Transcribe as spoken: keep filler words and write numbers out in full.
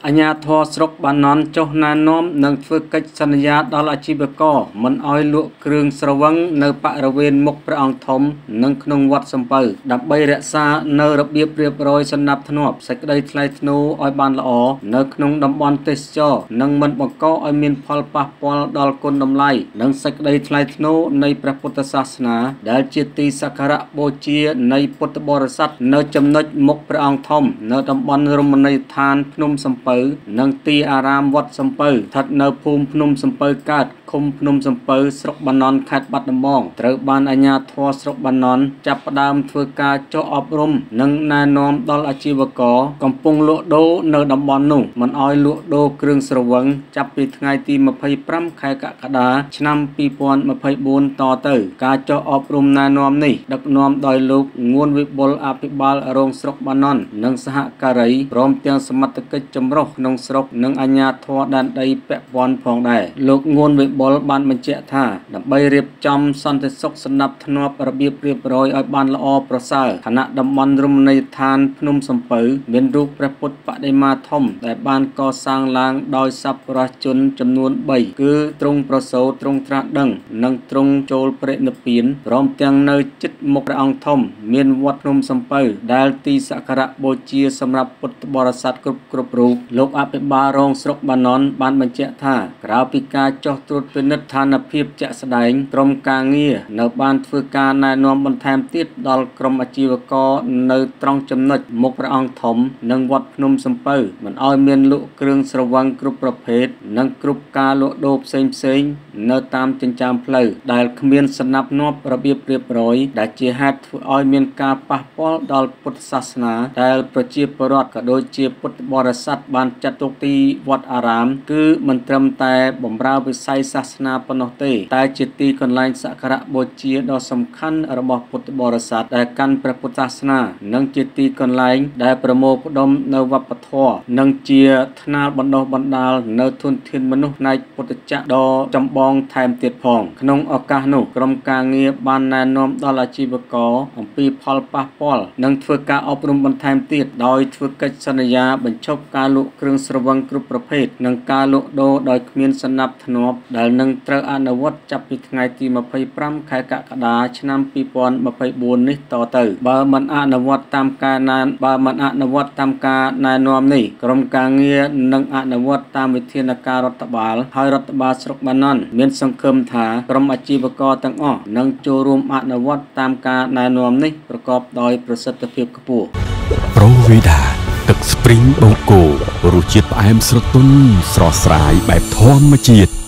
អញ្ញាធរស្រុកបានណន់ចុះណែនាំនឹងធ្វើកិច្ចសន្យាដល់អាជីវករមិនឲ្យលក់គ្រឿងស្រវឹងនៅបរិវេណមុខព្រះអង្គធំនិងក្នុងវត្តសំពៅដើម្បីរក្សានៅរបៀបរៀបរយសណ្ដាប់ធ្នាប់សេចក្តីថ្លៃថ្នូរឲ្យបានល្អនៅក្នុងតំបន់ទេសចរនិងមិនបង្កឲ្យមានផលប៉ះពាល់ដល់គុណតម្លៃនិងសេចក្តីថ្លៃថ្នូរនៃព្រះពុទ្ធសាសនាដែលជាទីសក្ការៈបូជានៃពុទ្ធបរិស័ទនៅចំណុចមុខព្រះអង្គធំនៅតំបន់រមណីយដ្ឋានភ្នំសំពៅនិងទីអារាមវត្តសំពៅស្ថិតនៅភូមិភ្នំសំពៅកើតឃុំភ្នំសំពៅស្រុកបាណន់ខេត្តបាត់ដំបងត្រូវបានអាជ្ញាធរស្រុកបាណន់ចាប់ផ្ដើមធ្វើការចុះអប់រំនិងណែនាំដល់អាជីវករកំពុងលក់ដូរនៅតំបន់នោះមិនឲ្យលក់ដូរគ្រឿងស្រវឹងចាប់ពីថ្ងៃទីម្ភៃប្រាំខែកក្កដាឆ្នាំពីរពាន់ម្ភៃបួនតទៅការចុះអប់រំណែនាំនេះដឹកនាំដោយលោកងួនវិបុលអភិបាលរងស្រុកបាណន់និងសហការីព្រមទាំងសមត្ថកិច្ចចម្រុះក្នុងស្រុកនិងអាជ្ញាធរដែនដីពាក់ព័ន្ធផងដែរលោកងួនវិបុលបានបញ្ជាក់ថាដើម្បីរៀបចំសន្តិសុខសណ្ដាប់ធ្នាប់របៀបរៀបរយឲ្យបានល្អប្រសើរគណៈតំបន់រមណីយដ្ឋានភ្នំសំពៅមានរូបព្រះពុទ្ធបដិមាធំដែលបានកសាងឡើងដោយសប្បុរសជនចំនួនបីគឺទ្រង់ប្រសូតទ្រង់ត្រាស់ដឹងនិងទ្រង់ចូលបរិនិព្វានព្រមទាំងនៅជិតមុខព្រះអង្គធំមានវត្តភ្នំសំពៅដែលទីសក្ការៈបូជាសម្រាប់ពុទ្ធបរិស័ទគ្រប់គ្រប់រូបលោកអភិបាលរងស្រុកបាណន់បានបញ្ជាក់ថាក្រៅពីការចុះត្រួតពិនិត្យស្ថានភាពជាក់ស្ដែងក្រុមការងារនៅបានធ្វើការណែនាំបន្ថែមទៀតដល់ក្រុមអាជីវករនៅត្រង់ចំណុចមុខព្រះអង្គធំនិងវត្តភ្នំសំពៅមិនឲ្យមានលក់គ្រឿងស្រវឹងគ្រប់ប្រភេទនិងគ្រប់ការលក់ដូរផ្សេងផ្សេងនៅតាមចិញ្ចើមផ្លូវដែលគ្មានសណ្ដាប់ធ្នាប់របៀបរៀបរយដែលជាហេតុធ្វើឲ្យមានការប៉ះពាល់ដល់ពុទ្ធសាសនាដែលប្រជាពលរដ្ឋក៏ដូចជាពុទ្ធបរិស័ទបានចាត់ទុកទីវត្តអារាមគឺមិនត្រឹមតែបម្រើវិស័យសាសនាប៉ុណ្ណោះទេតែជាទីកន្លែងសក្ការៈបូជាដ៏សំខាន់របស់ពុទ្ធបរិស័ទដែលកាន់ព្រះពុទ្ធសាសនានិងជាទីកន្លែងដែលប្រមូលផ្ដុំនៅវប្បធម៌និងជាថ្នាលបណ្ដុះបណ្ដាលនៅធនធានមនុស្សផ្នែកពុទ្ធចក្រដ៏ចម្បងថែមទៀតផងក្នុងឱកាសនោះក្រុមការងារបានណែនាំដល់អាជីវករអំពីផលប៉ះពាល់និងធ្វើការអប់រំបន្ថែមទៀតដោយធ្វើកិច្ចសន្យាបញ្ឈប់ការលក់គ្រឿងស្រវឹងគ្រប់ប្រភេទនិងការលក់ដូរដោយគ្មានសណ្ដាប់ធ្នាប់ដែលនឹងត្រូវអនុវត្តចាប់ពីថ្ងៃទីម្ភៃប្រាំខែកក្កដាឆ្នាំពីរពាន់ម្ភៃបួននេះតទៅបើមិនអនុវត្តតាមការណែបើមិនអនុវត្តតាមការណែនាំនេះក្រុមការងារនឹងអនុវត្តតាមវិធានការរដ្ឋបាលហើយរដ្ឋបាលស្រុកបាណន់មានសង្ឃឹមថាក្រុមអាជីវករទាំងអស់នឹងចូលរួមអនុវត្តតាមការណែនាំនេះប្រកបដោយប្រសិទ្ធភាពខ្ពស់ Pro Vida ទឹកស្ព្រីងបូកគោរសជាតិផ្អែមស្រទន់ស្រស់ស្រាយបែបធម្មជាតិ